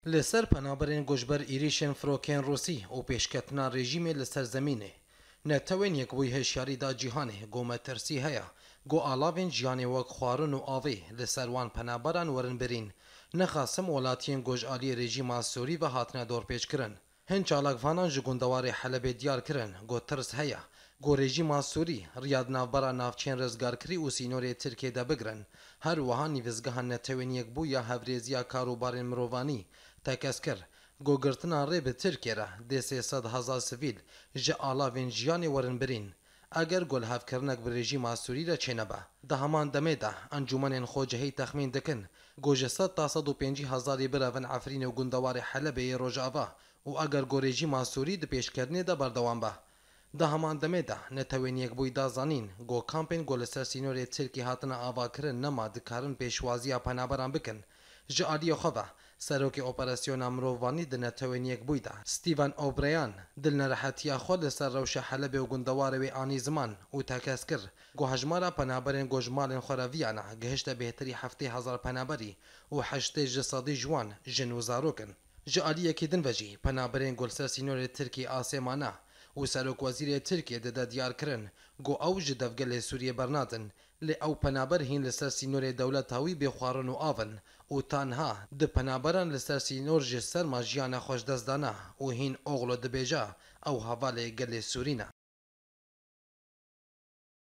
لسر پنابرین گوشبر ایریشن فروکن روسی و پیشکتنا رژیم لسر زمینه نتوین یک بوی هشیاری دا جیهانه گو مترسی هیا گو آلاوین جیانه وک خوارن و آوه لسر وان پنابران ورن برین نخاسم ولاتین گوش آلی رژیم سوری و هاتنه دور پیش کرن هن چالاکوانان جگوندوار حلب دیار کرن گو ترس هیا گو رژیم سوری ریاد نافبرا نافچین رزگارکری و سینوری ترکیه دا بگرن هر وها نیوزگهان نتوین یک بو یا هفریزیا کاروبارین مروانی تکس کر گو گرتنا ری به ترکیه را ده 300,000 سویل جه آلاوین جیانی ورن برین اگر گل هف کرنک بر رژیم سوری را چه نبا ده همان دمه ده انجومن خوجهی تخمین دکن گو جه 100 تا 150,000 براون عفرین و گندوار حلب روجاوا و اگر گو رژیم سوری ده پیش کرنه ده بردوان با ده همان دمه ده نتوین یک بوی دا زانین گو کامپین گل سر سینوری ترکی هاتنا آوا کرن نما دکارن پیشوازی پنابران بکن جه آلی خواه سروک اپراسیون امروانی د نتوین یک بوی ده ستیون اوبریان دل نرحتیا خود سر روش حلب و گندوار و آنی زمان و تکس کر گو هجمارا پنابرین گوجمالین خوراویانا گهشت بهتری 7,000 پنابری و 8 جسادی جوان جن و زاروکن جه آلی یکی دن وجی پنابرین گل سر سینوری ترکی آسیمانا و سروک وزیر ترکیه ده دیار کرن گو او جدفگل سوریه برنادن لی او پنابر هین لسر سینور دولت هاوی بخوارن و آون و تانها ده پنابران لسر سینور جسر ما جیان خوش دزدانا و هین اغلو ده بیجا او حواله گل سورینا